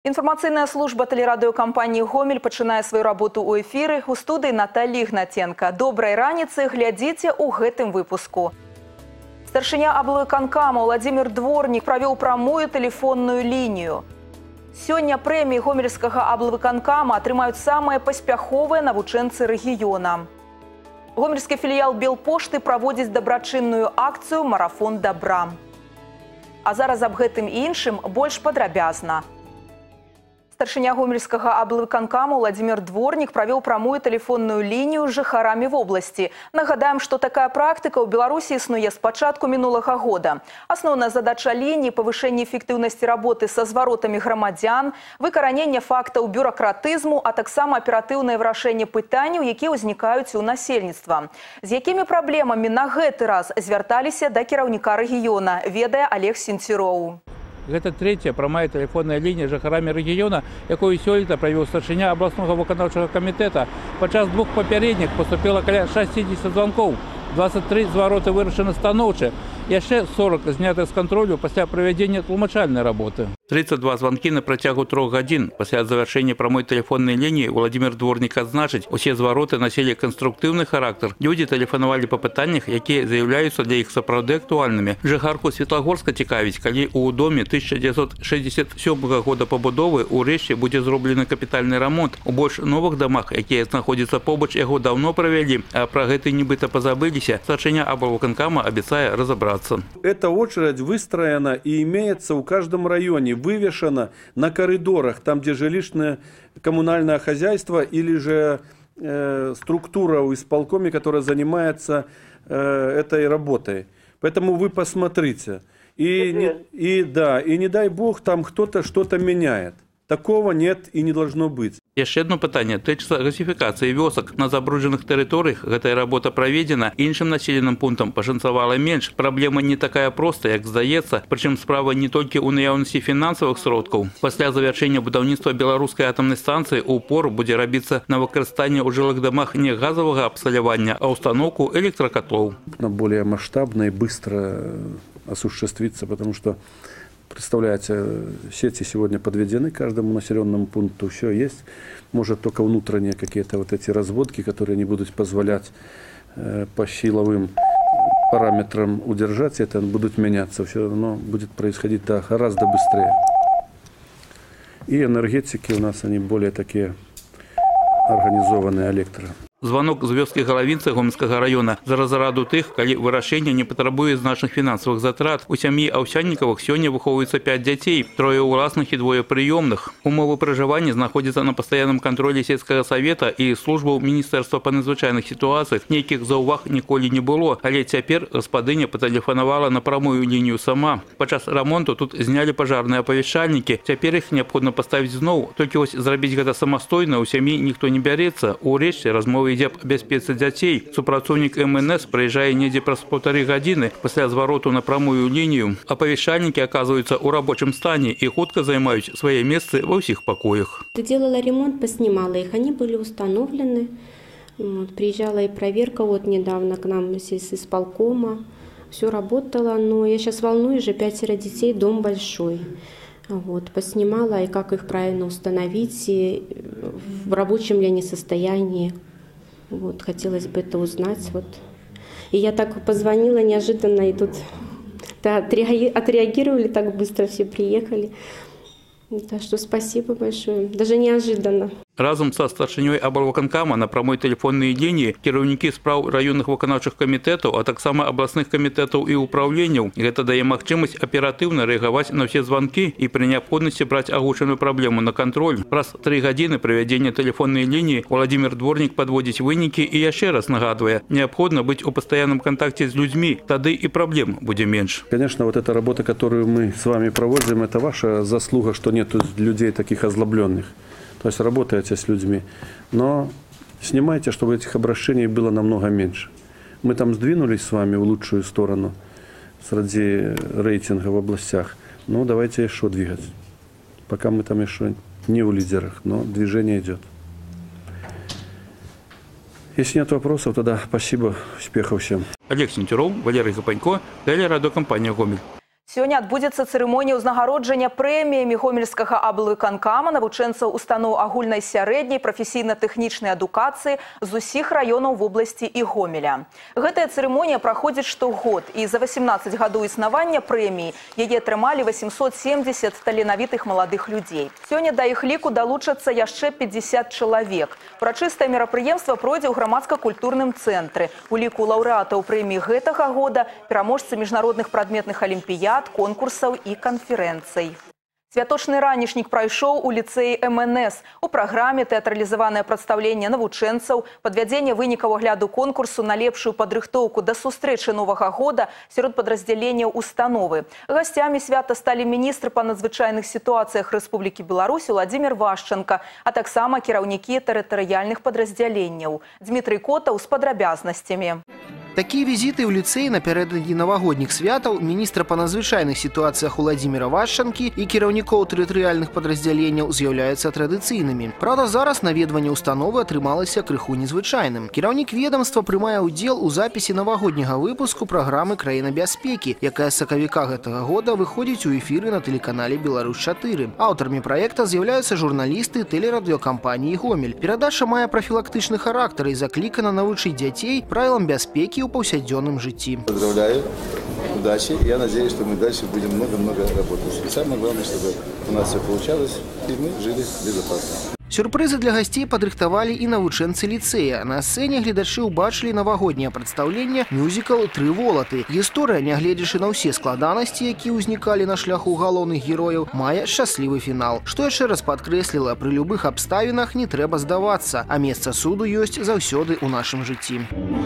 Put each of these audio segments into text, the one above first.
Информационная служба телерадиокомпании «Гомель» пачынае свою работу у эфиры. У студии Наталья Игнатенко. Доброй раницы, глядите у гэтым выпуску. Старшыня аблвыканкама Владимир Дворник провел прямую телефонную линию. Сегодня премии гомельского аблвыканкама отрымают самые паспяховые навучэнцы региона. Гомельский филиал Белпошты проводит доброчинную акцию «Марафон добра». А зараз об гэтым и іншым больш падрабязна. Старшыня гомельскага аблвыканкама Владимир Дворник провел прямую телефонную линию с жыхарамі в области. Нагадаем, что такая практика у Беларуси існуе с пачатку минулого года. Основная задача линии – повышение эффективности работы со зворотами громадян, выкаранение фактов бюрократизму, а таксама оперативное вырашэнне пытанняў, якія ўзнікаюць у насельніцтва. З якімі праблемамі на гэты раз звярталіся да кіраўніка рэгіёна, ведае Олег Сенцюроў. Это третья прямая телефонная линия жыхарамі региона, якую сёлета провел старшыня областного выканаўчага комитета. Падчас двух попередних поступило каля 60 звонков, 23 звороты вырашаны станоўча, яшчэ 40 знятых з контролю пасля проведения тлумачальной работы. 32 звонки на протягу 3 гадзін. Пасля завершения прямой телефонной линии Владимир Дворник адзначыць, усе звороты носили конструктивный характер. Люди телефоновали по пытаннях, якія з'яўляюцца для іх сапраўды актуальнымі. Жыхарку Светлагорска цікавіць, калі у доме 1967 года побудовы урэшце будзе зроблены капітальны ремонт. У больш новых домах, якія знаходзяцца побач, яго давно провели, а про гэты нібыта позабыліся. Старшыня аблвыканкама обещает разобраться. Эта очередь выстроена и имеется у каждом районе, вывешена на коридорах, там, где жилищное коммунальное хозяйство или же структура у исполкоме, которая занимается этой работой. Поэтому вы посмотрите. И не дай бог, там кто-то что-то меняет. Такого нет и не должно быть. Еще одно питание тычыцца газификации вёсак. На забрудженных территориях эта работа проведена, іншым населенным пунктам пашанцавала меньше. Проблема не такая простая, як здаецца, причем справа не только у наяўнасці финансовых сродкаў. После завершения будаўніцтва беларускай атомной станции упор будзе рабіцца на выкарыстанне ў жылых домах не газового абсталявання, а установку электрокотлов. Более масштабно и быстро осуществиться, потому что представляете, сети сегодня подведены каждому населенному пункту, все есть. Может только внутренние какие-то вот эти разводки, которые не будут позволять по силовым параметрам удержать, это будут меняться. Все равно будет происходить гораздо быстрее. И энергетики у нас, они более такие организованные электро. Звонок з вёскі Галавінцы Гомельскага района за разраду тых, калі вырашэнне не патрабуе значных фінансавых затрат. У сям'і Аўсяннікавых сёння выхоўваецца 5 дзяцей, 3 ўласных і 2 прыёмных. Умовы пражывання знаходзяцца на пастаянным кантролі сельскага савета і службаў Міністэрства па надзвычайных сітуацыях. Нейкіх заўваг ніколі не было, але цяпер гаспадыня патэлефанавала на прамую лінію сама. Падчас рамонту тут знялі пажарныя апавяшчальнікі. Цяпер іх неабходна паставіць зноў. Толькі вось зрабіць гэта самастойна ў сям'і ніхто не бярэцца. Урэшце размовы ідзе аб бяспецы дзяцей. Супрацоўнік МНС прыязджае недзе праз 1,5 гадзіны пасля звароту на прамую лінію. Апавяшчальнікі аказваюцца ў рабочым стане і хутка займаюць свае месцы ва ўсіх пакоях. Делала ремонт, поснимала их, они были установлены. Приезжала и проверка вот недавно к нам с исполкома. Все работало, но я сейчас волнуюсь, же 5 детей, дом большой. Вот, поснимала, и как их правильно установить, и в рабочем ли они состоянии. Вот, хотелось бы это узнать. Вот. И я так позвонила неожиданно, и тут отреагировали так быстро, все приехали. Так что спасибо большое, даже неожиданно. Разом со старшынёй аблвыканкама на прамой телефонной линии кіраўнікі спраў раённых выканаўчых камітэтаў, а таксама абласных камітэтаў і ўпраўленняў. Гэта дае магчымасць аператыўна рэагаваць на все звонки и при необходимости брать агучаную проблему на контроль. Праз 3 гадзіны проведения телефонной линии Владимир Дворник подводзіць вынікі і яшчэ раз нагадвае, необходимо быть у постоянном контакте с людьми, тады и проблем будет меньше. Конечно, вот эта работа, которую мы с вами проводим, это ваша заслуга, что нет людей таких озлобленных. То есть работаете с людьми, но снимайте, чтобы этих обращений было намного меньше. Мы там сдвинулись с вами в лучшую сторону среди рейтинга в областях. Ну, давайте еще двигать. Пока мы там еще не в лидерах, но движение идет. Если нет вопросов, тогда спасибо, успехов всем. Олег Сенцюроў, Валерий Гапанько, телерадиокомпания «Гомель». Сегодня отбудется церемония узнагароджання прэміямі Гомельскага аблвыканкама навучэнцаў устаноў агульнай сярэдняй прафесійна-тэхнічнай адукацыі з усіх раёнаў вобласці і Гомеля. Гэтая церемония праходзіць штогод, і за 18 гадоў існавання прэміі яе атрымалі 870 таленавітых маладых людзей. Сёння да іх ліку далучацца яшчэ 50 чалавек. Урачыстае мерапрыемства пройдзе ў грамадска-культурным цэнтры. У ліку лаўрэатаў прэміі гэтага года пераможцы міжнародных прадметных алімпіяд, конкурсаў і канферэнцый. Святочны ранішнік прайшоў у ліцэі МНС. У праграме тэатралізаванае прадстаўленне навучэнцаў, падвядзенне вынікаў агляду конкурсу на лепшую падрыхтоўку да сустрэчы Новага года сярод падраздзяленняў установы. Гасцямі свята сталі міністр па надзвычайных сітуацыях Рэспублікі Беларусь Уладзімір Вашчанка, а таксама кіраўнікі тэрытарыяльных падраздзяленняў. Дмітрый Котаў з падрабязнасцямі. Такие визиты в лицей напередодні новогодних святаў министра по надзвычайных ситуациях Уладзіміра Вашчанкі и кіраўнікоў тэрытарыяльных падраздзяленняў з'яўляюцца традыцыйнымі. Правда, зараз наведванне установы атрымалася крыху незвычайным. Кіраўнік ведомства прымае ўдзел у запіси новогодняга выпуску программы «Краіна бяспекі», якая з сакавіка гэтага года выходзіць у эфиры на телеканале «Беларусь-4». Аўтарамі проекта з'яўляюцца журналісты тэлерадыёкампаніі «Гомель». Перадача мае прафілактычны характар і заклікана навучыць дзяцей правілам бяспекі в повседневном житии. Поздравляю, удачи. Я надеюсь, что мы дальше будем много-много работать. И самое главное, чтобы у нас все получалось, и мы жили безопасно. Сюрпризы для гостей падрыхтавалі і навучэнцы ліцэя. На сцэне гледачы ўбачылі навагодняе прадстаўленне мюзікл «Тры волаты». Гісторыя, нягледзячы на ўсе складанасці, якія ўзнікалі на шляху галоўных герояў, мае шчаслівы фінал. Што яшчэ раз падкрэсліла, пры любых абставінах не трэба здавацца, а месца суду ёсць заўсёды ў нашым жыцці.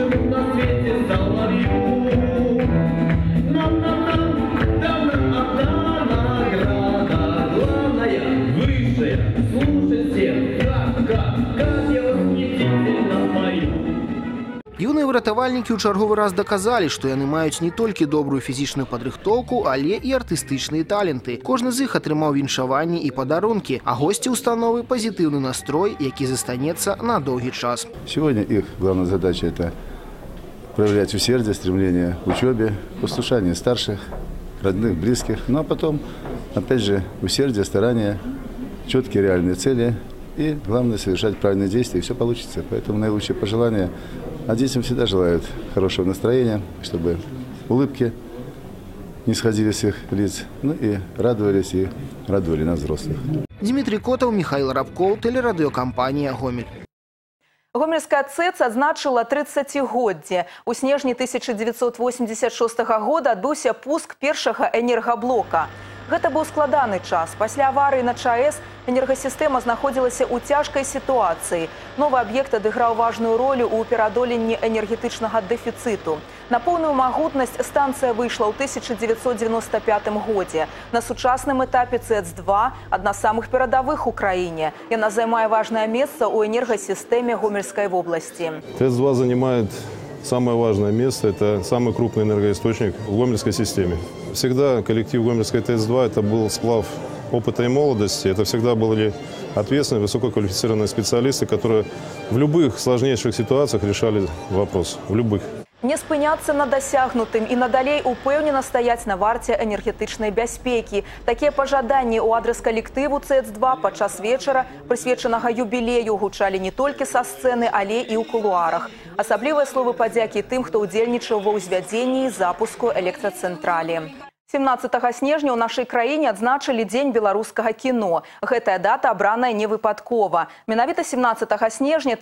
Юныя выратавальнікі ў чарговы раз даказалі, што яны маюць не толькі добрую фізічную падрыхтоўку, але і артыстычныя таленты. Кожны з іх атрымаў віншаванні і падарункі, а госці установы пазітыўны настрой, які застанецца на доўгі час. Сегодня их главная задача – это проявлять усердие, стремление к учебе, послушание старших, родных, близких. Ну а потом, опять же, усердие, старание, четкие реальные цели и, главное, совершать правильные действия, и все получится. Поэтому наилучшие пожелания. А детям всегда желают хорошего настроения, чтобы улыбки не сходили с их лиц, ну и радовались и радовали нас, взрослых. Дмитрий Котов, Михаил Рабков, телерадиокомпания «Гомель». Гомельская ЦЭЦ адзначыла 30-годдзе. У снежні 1986 года адбыўся пуск першага энергаблока. Гэта быў складаны час. Пасля аварыі на ЧАЭС энергасістэма знаходзілася ў цяжкай сітуацыі. Новы аб'ект адыграў важную ролю ў пераадоленні энергетычнага дэфіцыту. На поўную магутнасць станцыя выйшла ў 1995 годзе. На сучасным этапе ЦЭЦ-2 адна з самых перадавых у краіне. Яна займае важнае месца ў энергасістэме Гомельскай вобласці. ТЭЦ-2 занимает самое важное место, это самый крупный энергоисточник в Гомельской системе. Всегда коллектив Гомельской ТЭЦ-2 это был сплав опыта и молодости. Это всегда были ответственные, высококвалифицированные специалисты, которые в любых сложнейших ситуациях решали вопрос. В любых. Не спыняцца на дасягнутым і надалей упэўнена стаяць на варце энергетычнай бяспекі. Такія пажаданні ў адрас калектыву ЦЭЦ-2 падчас вечара, прысвечанага юбілею, гучалі не толькі са сцэны, але і ў кулуарах. Асаблівыя словы падзякі тым, хто ўдзельнічаў ва ўзвядзенні і запуску электрацэнтралі. 17 снежня ў нашай краіне адзначылі Дзень беларускага кіно. Гэтая дата абраная невыпадкова. Менавіта 17 снежня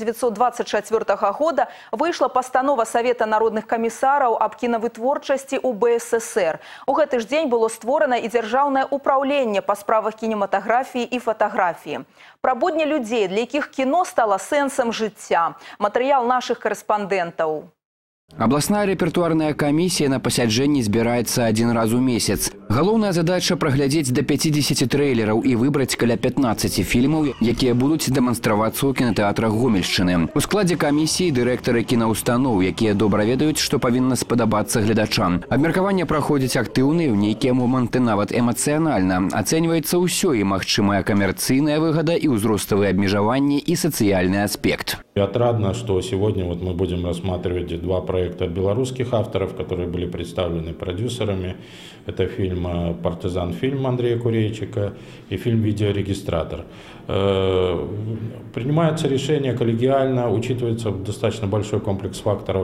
1924 года выйшла пастанова Савета народных камісараў аб кінавытворчасці ў БССР. У гэты ж дзень было створана і дзяржаўнае ўпраўленне па справах кінематаграфіі і фатаграфіі. Пра будні людзей, для якіх кіно стала сэнсам жыцця. Матэрыял нашых корэспандэнтаў. Областная рэпертуарная камісія на пасяджэнні збіраецца один раз у месяц. Галоўная задача праглядзець до 50 трэйлераў і выбраць каля 15 фільмаў, якія будуць дэманстравацца ў кінатэатрах Гомельшчыны. У складзе камісіі дырэктары кінаўстаноў, якія добра ведаюць, што павінна спадабацца гледачам. Абмеркаванне праходзіць актыўна і ў нейкія моманты нават эмацыянальна. Ацэньваецца ўсё і магчымая камерцыйная выгада, і ўзроставыя абмежаванні, і сацыяльны аспект. Отрадно, что сегодня мы будем рассматривать два проекта проекты от белорусских авторов, которые были представлены продюсерами. Это фильм «Партизан фильм» Андрея Курейчика и фильм «Видеорегистратор». Принимается решение коллегиально, учитывается достаточно большой комплекс факторов,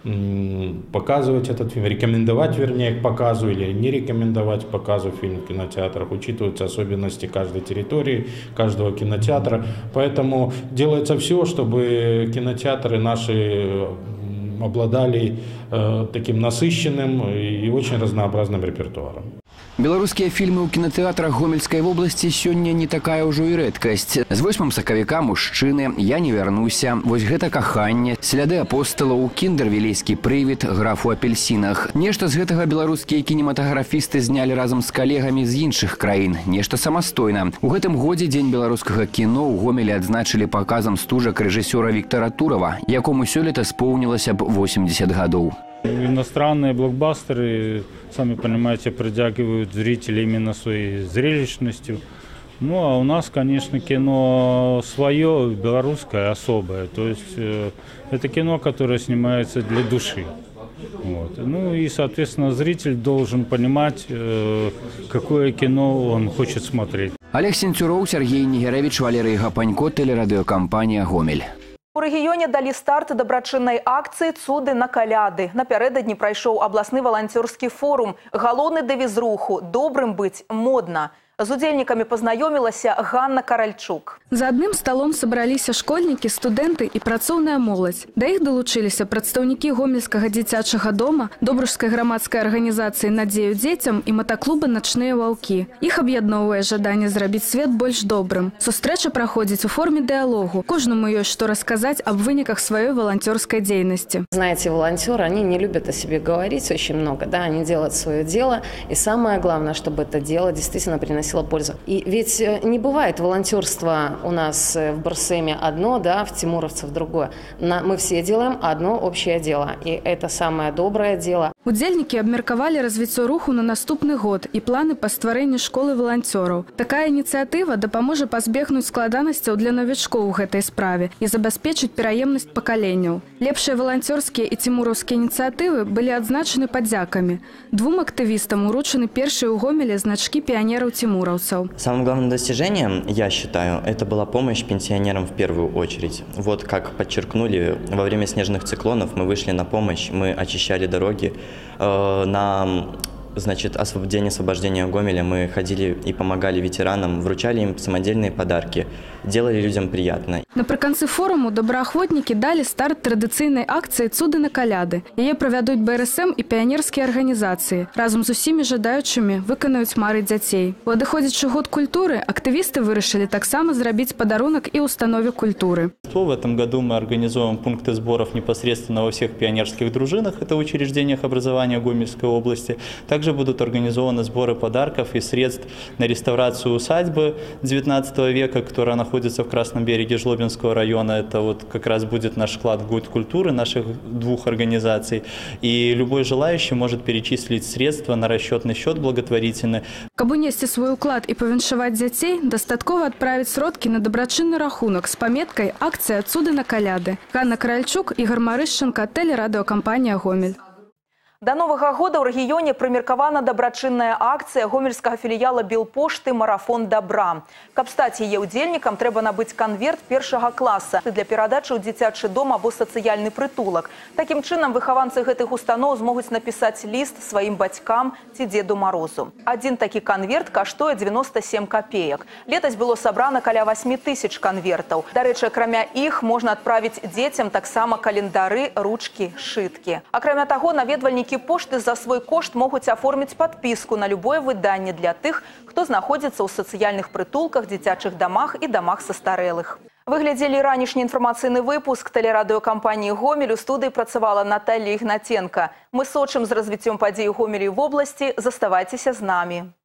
показывать этот фильм, рекомендовать, вернее, к показу или не рекомендовать к показу фильм в кинотеатрах. Учитываются особенности каждой территории, каждого кинотеатра. Поэтому делается все, чтобы кинотеатры наши обладали таким насыщенным и очень разнообразным репертуаром. Белорусские фильмы ў кинотеатрах Гомельской области сегодня не такая уже и редкость. С 8 сакавіка «Мужчины», «Я не вернуся», «Вось гэта каханне», «Сляды апостолаў», «Кіндер-вілейскі прывід», «Граф у апельсинах». Нешта з гэтага беларускія кинематографисты зняли разом с коллегами из іншых краін, нешта самастойна. У гэтым годзе Дзень беларускага кино ў Гомелі адзначылі показам стужак рэжысёра Віктора Турова, якому сёлета споўнілася б 80 гадоў. Иностранные блокбастеры, сами понимаете, притягивают зрителей именно своей зрелищностью. Ну, а у нас, конечно, кино свое, белорусское, особое. То есть это кино, которое снимается для души. Вот. Ну и, соответственно, зритель должен понимать, какое кино он хочет смотреть. Олег Сенцюроў, Сергей Нигеревич, Валерий Гапанько, телерадиокомпания «Гомель». У рэгіёне далі старт дабрачыннай акцыі «Цуды на каляды». Напярэдадні прайшоў абласны валанцёрскі форум. Галоўны дэвіз руху «Добрым быць модна». З удзельнікамі пазнаёмілася Ганна Каральчук. За адным сталом сабраліся школьнікі, студэнты і працоўная моладзь. Да іх далучыліся прадстаўнікі Гомельскага дзіцячага дома, Добружскай грамадскай арганізацыі «Надзею дзецям» і матаклуба «Начныя ваўкі». Іх аб'ядноўвае жаданне зрабіць свет больш добрым. Сустрэча праходзіць у форме дыалогу. Кожнаму ёсць што расказаць аб выніках сваёй валанцёрскай дзейнасці. Знаете, волонтеры, они не любят о себе говорить очень много, да, они делают свое дело. И самое главное, чтобы это дело действительно приносило пользу. И ведь не бывает волонтерство у нас в Барсеме одно, да, в Тимуровцев другое. Мы все делаем одно общее дело. И это самое доброе дело. Удзельнікі абмеркавалі развіццё руху на наступны год і планы па стварэнні школы валанцёраў. Такая ініцыятыва дапаможа пазбегнуць складанасцяў для навічкоў у гэтай справе і забяспечыць пераемнасць пакаленняў. Лепшыя валанцёрскія і цімураўскія ініцыятывы былі адзначаны падзякамі. Двум актывістам уручаны першыя ў Гомелі значкі пионеров-тимуровцев. Самым главным достижением, я считаю, это была помощь пенсионерам в первую очередь. Вот как подчеркнули, во время снежных циклонов мы вышли на помощь, мы очищали дороги. На день освобождения Гомеля мы ходили и помогали ветеранам, вручали им самодельные подарки, делали людям приятно. Напрыканцы форуму добраахвотнікі далі старт традыцыйнай акцыі «Цуды на каляды». Яе правядуць БРСМ і піянерскія арганізацыі. Разам з усімі жадаючымі выканаюць мары дзяцей. У адыходзячы год культуры актывісты вырашылі таксама зрабіць падарунак і установе культуры. В этом году мы организуем пункты сборов непосредственно во всех пионерских дружинах, это учреждениях образования Гомельской области. Также будут организованы сборы подарков и средств на реставрацию усадьбы XIX века, которая находится в Красном береге Жлобинского района. Это вот как раз будет наш вклад в год культуры наших двух организаций. И любой желающий может перечислить средства на расчетный счет благотворительный. Каб унесці свой уклад і павіншаваць дзяцей, дастаткова адправіць сродкі на дабрачынны рахунак з паметкай «Акцыя «Цуды на каляды». Ганна Каральчук, Ігор Марышченко, телерадиокомпания «Гомель». До Нового года ў рэгіёне прымеркавана дабрачынная акцыя гомельскага філіяла Белпошты «Марафон добра». Каб стаць яе удзельнікам, трэба набыць канверт першага класа для перадачы ў дзіцячы дом або сацыяльны прытулак. Такім чынам выхаванцы гэтых устаноў змогуць напісаць ліст сваім бацькам ці Дзеду Марозу. Адзін такі канверт каштуе 97 копеек. Летась было сабрана каля 8000 канвертаў. Дарэчы, акрамя іх можна адправіць дзецям таксама календары, ручкі, шыткі. Акрамя таго, наведвальнікі пошты за свой кошт могуць аформіць падпіску на любое выданне для тых, хто знаходзіцца ў сацыяльных прытулках, дзіцячых дамах і дамах састарэлых. Вы глядзелі ранішні інфармацыйны выпуск тэлерадыёкампаніі «Гомель». У студыі працавала Наталья Ігнаценка. Мы сочым з развіццём падзей у Гомелі і в обласці. Заставайцеся з намі.